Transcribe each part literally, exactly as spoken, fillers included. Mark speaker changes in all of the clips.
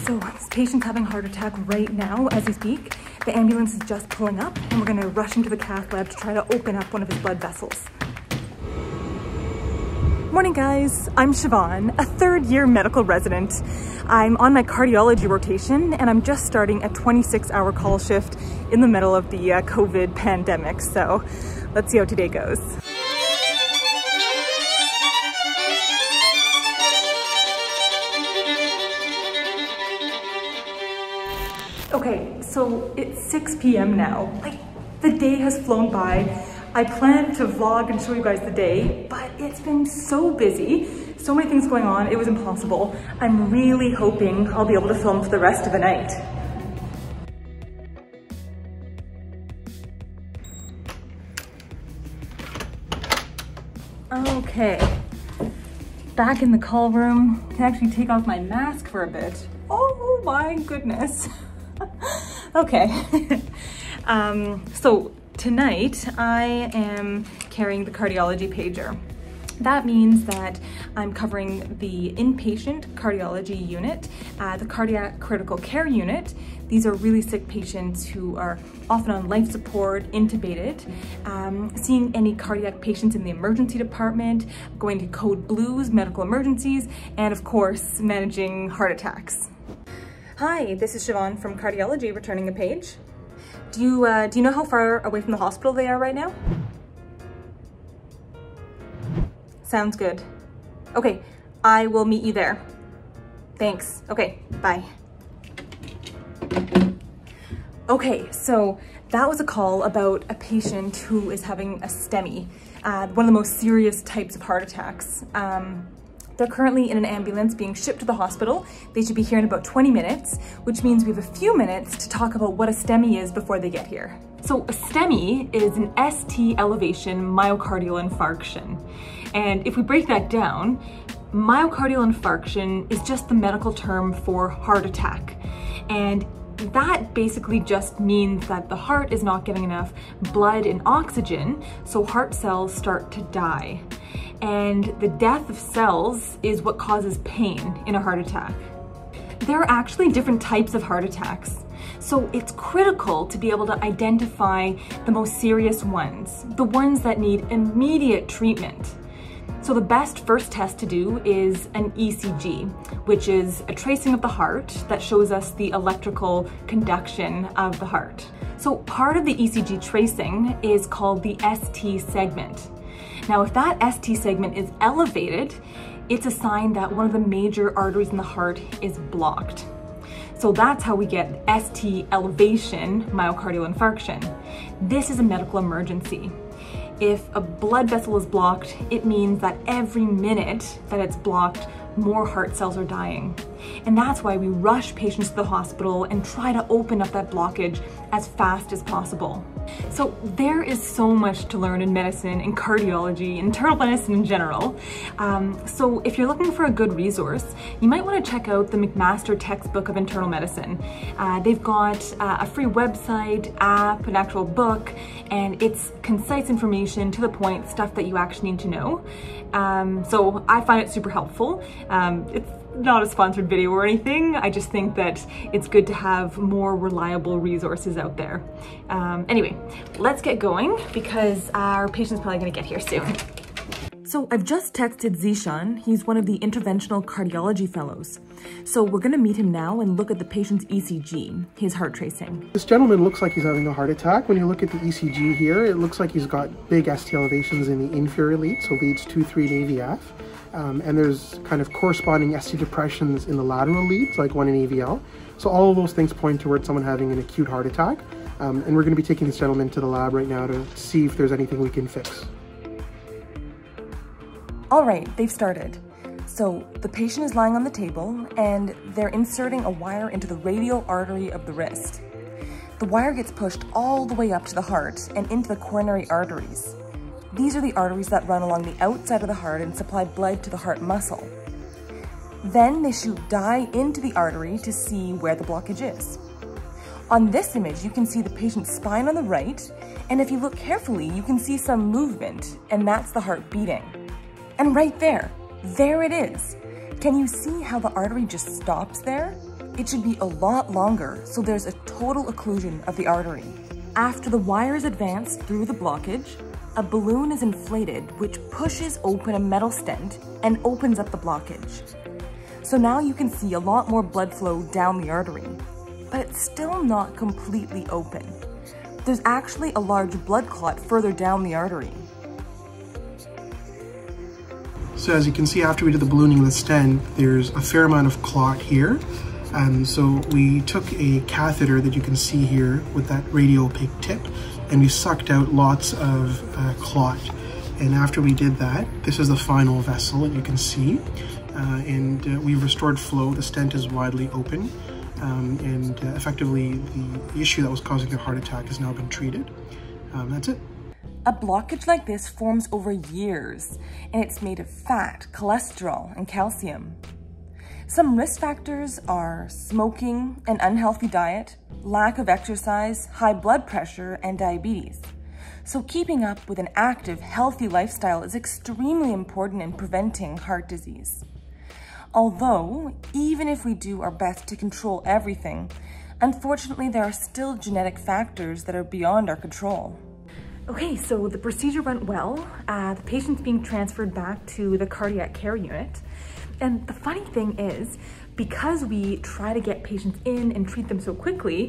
Speaker 1: So this patient's having a heart attack right now as we speak. The ambulance is just pulling up and we're gonna rush him to the cath lab to try to open up one of his blood vessels. Morning guys, I'm Siobhan, a third year medical resident. I'm on my cardiology rotation and I'm just starting a twenty-six hour call shift in the middle of the uh, COVID pandemic. So let's see how today goes. Okay, so it's six p m now. Like, the day has flown by. I planned to vlog and show you guys the day, but it's been so busy, so many things going on, it was impossible. I'm really hoping I'll be able to film for the rest of the night. Okay, back in the call room. Can actually take off my mask for a bit. Oh my goodness. Okay, um, so tonight I am carrying the cardiology pager. That means that I'm covering the inpatient cardiology unit, uh, the cardiac critical care unit. These are really sick patients who are often on life support, intubated, um, seeing any cardiac patients in the emergency department, going to code blues, medical emergencies, and of course, managing heart attacks. Hi, this is Siobhan from cardiology, returning a page. Do you, uh, do you know how far away from the hospital they are right now? Sounds good. Okay, I will meet you there. Thanks. Okay, bye. Okay, so that was a call about a patient who is having a STEMI, uh, one of the most serious types of heart attacks. Um, They're currently in an ambulance being shipped to the hospital. They should be here in about twenty minutes, which means we have a few minutes to talk about what a STEMI is before they get here. So a STEMI is an S T elevation myocardial infarction. And if we break that down, myocardial infarction is just the medical term for heart attack. And that basically just means that the heart is not getting enough blood and oxygen, so heart cells start to die. And the death of cells is what causes pain in a heart attack. There are actually different types of heart attacks, so it's critical to be able to identify the most serious ones, the ones that need immediate treatment. So the best first test to do is an E C G, which is a tracing of the heart that shows us the electrical conduction of the heart. So part of the E C G tracing is called the S T segment. Now, if that S T segment is elevated, it's a sign that one of the major arteries in the heart is blocked. So that's how we get S T elevation myocardial infarction. This is a medical emergency. If a blood vessel is blocked, it means that every minute that it's blocked, more heart cells are dying. And that's why we rush patients to the hospital and try to open up that blockage as fast as possible. So there is so much to learn in medicine, in cardiology, internal medicine in general. Um, so if you're looking for a good resource, you might want to check out the McMaster Textbook of Internal Medicine. Uh, they've got uh, a free website, app, an actual book, and it's concise information, to the point, stuff that you actually need to know. Um, so I find it super helpful. Um, it's not a sponsored video or anything. I just think that it's good to have more reliable resources out there. Um, anyway, let's get going because our patient's probably gonna get here soon. So I've just texted Zishan. He's one of the interventional cardiology fellows. So we're gonna meet him now and look at the patient's E C G, his heart tracing.
Speaker 2: This gentleman looks like he's having a heart attack. When you look at the E C G here, it looks like he's got big S T elevations in the inferior lead, so leads two, three, and A V F. Um, and there's kind of corresponding S T depressions in the lateral leads, like one in A V L. So all of those things point towards someone having an acute heart attack. Um, and we're going to be taking this gentleman to the lab right now to see if there's anything we can fix.
Speaker 1: All right, they've started. So the patient is lying on the table and they're inserting a wire into the radial artery of the wrist. The wire gets pushed all the way up to the heart and into the coronary arteries. These are the arteries that run along the outside of the heart and supply blood to the heart muscle. Then they shoot dye into the artery to see where the blockage is. On this image, you can see the patient's spine on the right, and if you look carefully, you can see some movement, and that's the heart beating. And right there, there it is. Can you see how the artery just stops there? it should be a lot longer, so there's a total occlusion of the artery. After the wires advance through the blockage, a balloon is inflated, which pushes open a metal stent and opens up the blockage. So now you can see a lot more blood flow down the artery, but it's still not completely open. There's actually a large blood clot further down the artery.
Speaker 2: So as you can see, after we did the ballooning of the stent, there's a fair amount of clot here. Um, so we took a catheter that you can see here with that radio-opaque tip, and we sucked out lots of uh, clot. And after we did that, this is the final vessel that you can see. Uh, and uh, we've restored flow. The stent is widely open. Um, and uh, effectively, the issue that was causing the heart attack has now been treated. Um, that's it.
Speaker 1: A blockage like this forms over years, and it's made of fat, cholesterol, and calcium. Some risk factors are smoking, an unhealthy diet, lack of exercise, high blood pressure, and diabetes. So keeping up with an active, healthy lifestyle is extremely important in preventing heart disease. Although, even if we do our best to control everything, unfortunately there are still genetic factors that are beyond our control. Okay, so the procedure went well. Uh, the patient's being transferred back to the cardiac care unit. And the funny thing is, because we try to get patients in and treat them so quickly,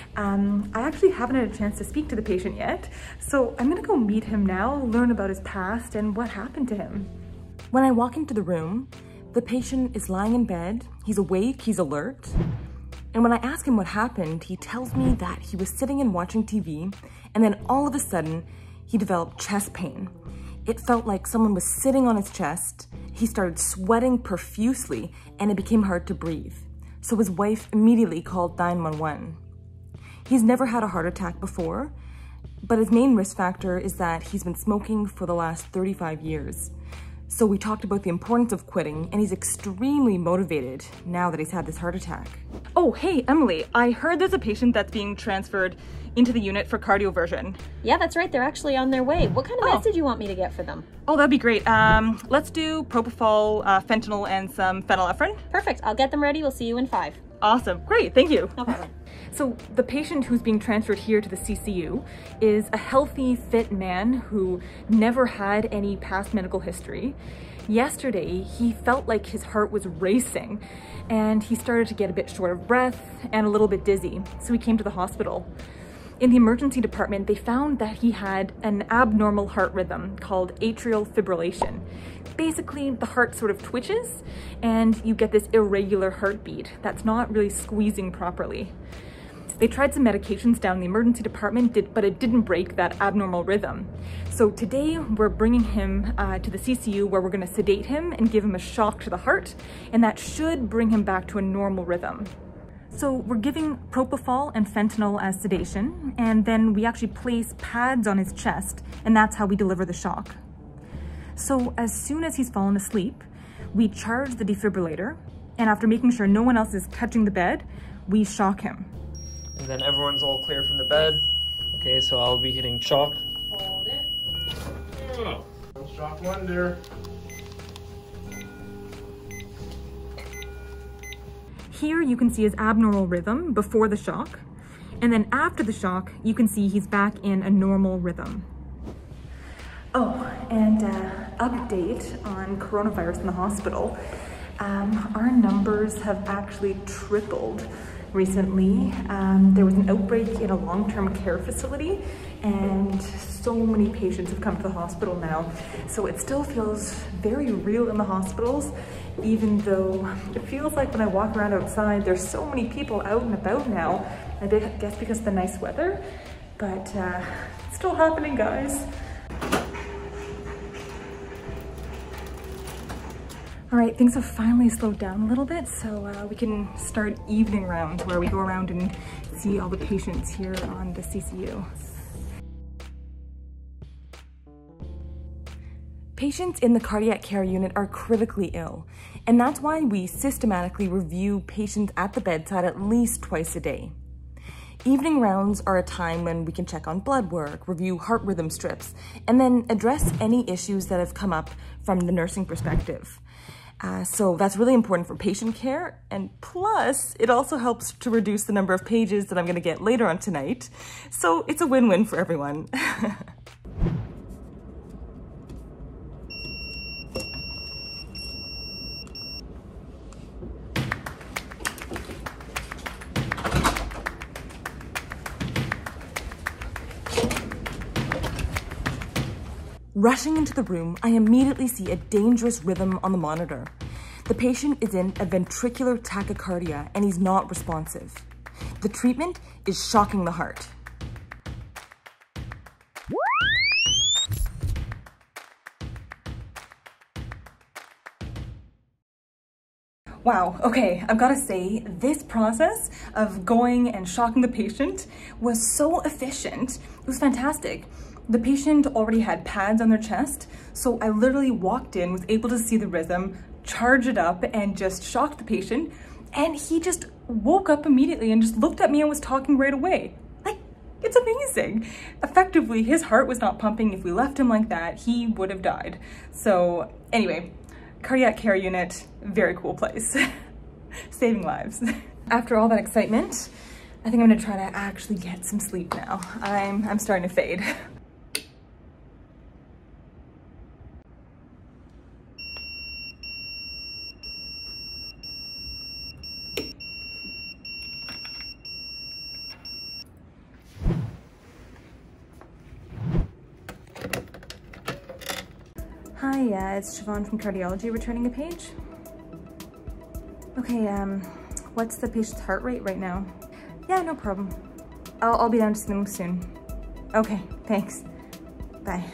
Speaker 1: um, I actually haven't had a chance to speak to the patient yet. So I'm gonna go meet him now, learn about his past and what happened to him. When I walk into the room, the patient is lying in bed, he's awake, he's alert. And when I ask him what happened, he tells me that he was sitting and watching T V, and then all of a sudden, he developed chest pain. It felt like someone was sitting on his chest. He started sweating profusely, and it became hard to breathe. So his wife immediately called nine one one. He's never had a heart attack before, but his main risk factor is that he's been smoking for the last thirty-five years. So we talked about the importance of quitting, and he's extremely motivated now that he's had this heart attack. Oh, hey, Emily, I heard there's a patient that's being transferred into the unit for cardioversion.
Speaker 3: Yeah, that's right. They're actually on their way. What kind of
Speaker 1: Oh.
Speaker 3: meds did you want me to get for them?
Speaker 1: Oh, that'd be great. Um, let's do propofol, uh, fentanyl, and some phenylephrine.
Speaker 3: Perfect. I'll get them ready. We'll see you in five.
Speaker 1: Awesome. Great. Thank you.
Speaker 3: No problem.
Speaker 1: So the patient who's being transferred here to the C C U is a healthy, fit man who never had any past medical history. Yesterday, he felt like his heart was racing and he started to get a bit short of breath and a little bit dizzy. So he came to the hospital. In the emergency department, they found that he had an abnormal heart rhythm called atrial fibrillation. Basically, the heart sort of twitches and you get this irregular heartbeat that's not really squeezing properly. They tried some medications down in the emergency department, did, but it didn't break that abnormal rhythm. So today we're bringing him uh, to the C C U where we're gonna sedate him and give him a shock to the heart, and that should bring him back to a normal rhythm. So we're giving propofol and fentanyl as sedation, and then we actually place pads on his chest, and that's how we deliver the shock. So as soon as he's fallen asleep, we charge the defibrillator, and after making sure no one else is touching the bed, we shock him.
Speaker 4: And then everyone's all clear from the bed. Okay, so I'll be hitting shock.
Speaker 3: Hold it.
Speaker 2: Oh, shock wonder.
Speaker 1: Here you can see his abnormal rhythm before the shock, and then after the shock, you can see he's back in a normal rhythm. Oh, and uh, update on coronavirus in the hospital. Um, our numbers have actually tripled recently. Um, there was an outbreak in a long-term care facility and so many patients have come to the hospital now. So it still feels very real in the hospitals, even though it feels like when I walk around outside, there's so many people out and about now. I guess because of the nice weather, but uh, it's still happening, guys. All right, things have finally slowed down a little bit, so uh, we can start evening rounds where we go around and see all the patients here on the C C U. Patients in the cardiac care unit are critically ill, and that's why we systematically review patients at the bedside at least twice a day. Evening rounds are a time when we can check on blood work, review heart rhythm strips, and then address any issues that have come up from the nursing perspective. Uh, so that's really important for patient care, and plus it also helps to reduce the number of pages that I'm going to get later on tonight. So it's a win-win for everyone. Rushing into the room, I immediately see a dangerous rhythm on the monitor. The patient is in a ventricular tachycardia and he's not responsive. The treatment is shocking the heart. Wow, okay, I've gotta say, this process of going and shocking the patient was so efficient. It was fantastic. The patient already had pads on their chest, so I literally walked in, was able to see the rhythm, charge it up, and just shocked the patient, and he just woke up immediately and just looked at me and was talking right away. Like, it's amazing. Effectively, his heart was not pumping. If we left him like that, he would have died. So anyway, cardiac care unit, very cool place. Saving lives. After all that excitement, I think I'm gonna try to actually get some sleep now. I'm, I'm starting to fade. Hi, uh, it's Siobhan from Cardiology returning a page. Okay, um, what's the patient's heart rate right now? Yeah, no problem. I'll, I'll be down to see them soon. Okay, thanks. Bye.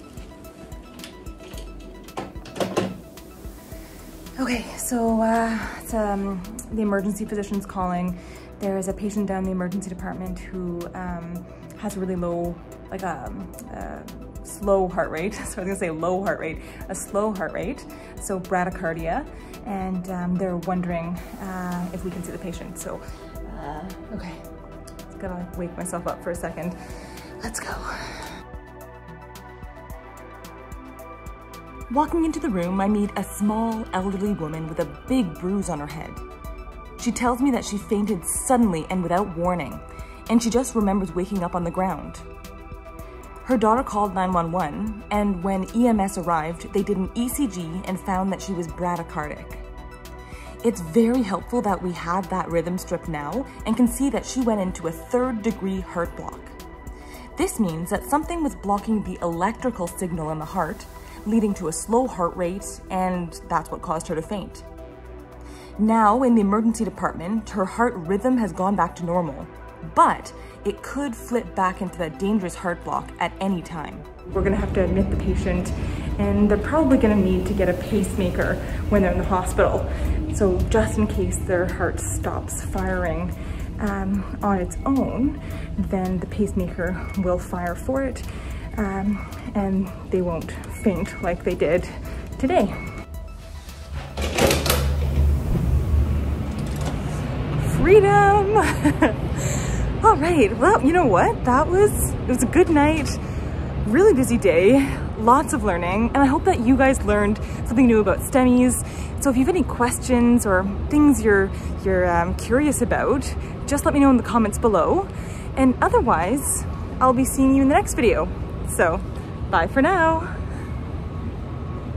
Speaker 1: Okay, so uh, it's, um, the emergency physician's calling. There is a patient down in the emergency department who um, has a really low, like a, a slow heart rate. So I was gonna say low heart rate, a slow heart rate. So bradycardia, and um, they're wondering uh, if we can see the patient. So, uh, okay, just gotta wake myself up for a second. Let's go. Walking into the room, I meet a small elderly woman with a big bruise on her head. She tells me that she fainted suddenly and without warning, and she just remembers waking up on the ground. Her daughter called nine one one, and when E M S arrived, they did an E C G and found that she was bradycardic. It's very helpful that we have that rhythm strip now and can see that she went into a third degree heart block. This means that something was blocking the electrical signal in the heart, leading to a slow heart rate, and that's what caused her to faint. Now, in the emergency department, her heart rhythm has gone back to normal, but it could flip back into that dangerous heart block at any time. We're gonna have to admit the patient, and they're probably gonna need to get a pacemaker when they're in the hospital. So just in case their heart stops firing um, on its own, then the pacemaker will fire for it, um, and they won't faint like they did today. Freedom! All right, well, you know what? That was, it was a good night, really busy day, lots of learning, and I hope that you guys learned something new about STEMIs. So if you have any questions or things you're, you're um, curious about, just let me know in the comments below. And otherwise, I'll be seeing you in the next video. So, bye for now.